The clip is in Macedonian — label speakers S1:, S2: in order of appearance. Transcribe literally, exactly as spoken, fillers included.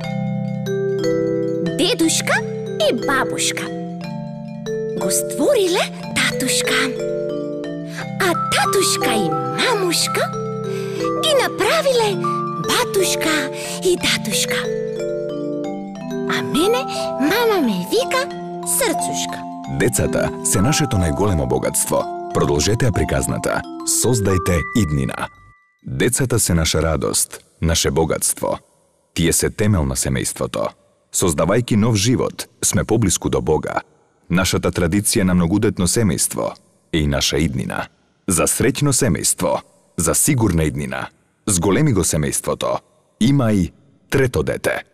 S1: Дедушка и бабушка го створиле татушка, а татушка и мамушка ги направиле батушка и татушка. А мене мама ме вика Срцушка.
S2: Децата се нашето најголемо богатство. Продолжете ја приказната. Создајте иднина. Децата се наша радост, наше богатство. Тие се темел на семејството. Создавајќи нов живот, сме поблиску до Бога. Нашата традиција на многодетно семејство е и наша иднина. За среќно семејство, за сигурна иднина. Зголеми го семејството. Има и трето дете.